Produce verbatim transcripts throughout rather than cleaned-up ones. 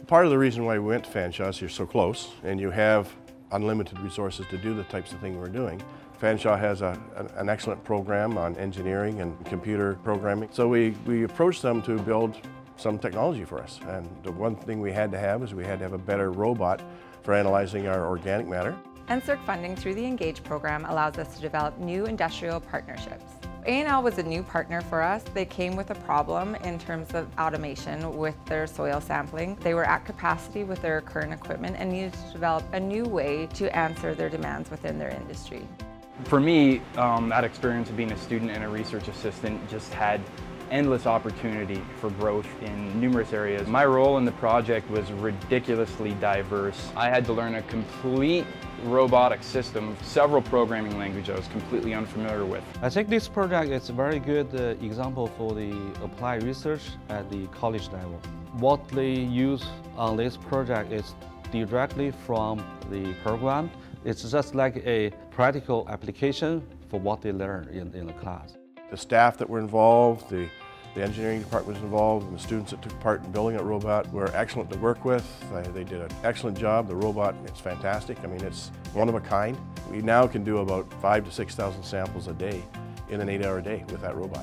Part of the reason why we went to Fanshawe is you're so close and you have unlimited resources to do the types of things we're doing. Fanshawe has a, an excellent program on engineering and computer programming. So we, we approached them to build some technology for us. And the one thing we had to have is we had to have a better robot for analyzing our organic matter. N S E R C funding through the Engage program allows us to develop new industrial partnerships. A and L was a new partner for us. They came with a problem in terms of automation with their soil sampling. They were at capacity with their current equipment and needed to develop a new way to answer their demands within their industry. For me, um, that experience of being a student and a research assistant just had endless opportunity for growth in numerous areas. My role in the project was ridiculously diverse. I had to learn a complete robotic system, several programming languages I was completely unfamiliar with. I think this project is a very good uh, example for the applied research at the college level. What they use on this project is directly from the program. It's just like a practical application for what they learn in, in the class. The staff that were involved, the, the engineering department was involved, and the students that took part in building that robot were excellent to work with. They, they did an excellent job. The robot, it's fantastic. I mean, it's one of a kind. We now can do about five to six thousand samples a day in an eight-hour day with that robot.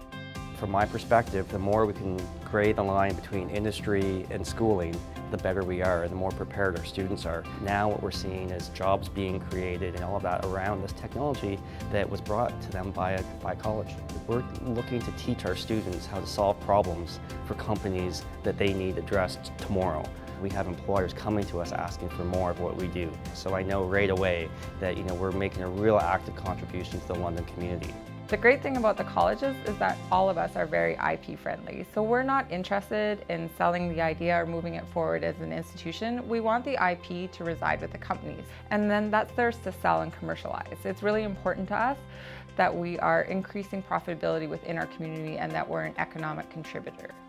From my perspective, the more we can create the line between industry and schooling, the better we are and the more prepared our students are. Now what we're seeing is jobs being created and all of that around this technology that was brought to them by, a, by college. We're looking to teach our students how to solve problems for companies that they need addressed tomorrow. We have employers coming to us asking for more of what we do. So I know right away that you know, we're making a real active contribution to the London community. The great thing about the colleges is that all of us are very I P friendly. So we're not interested in selling the idea or moving it forward as an institution. We want the I P to reside with the companies. And then that's theirs to sell and commercialize. It's really important to us that we are increasing profitability within our community and that we're an economic contributor.